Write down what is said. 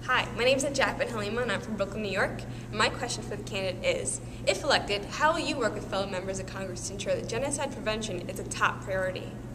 Hi, my name is Nadjat and I'm from Brooklyn, New York. And my question for the candidate is, if elected, how will you work with fellow members of Congress to ensure that genocide prevention is a top priority?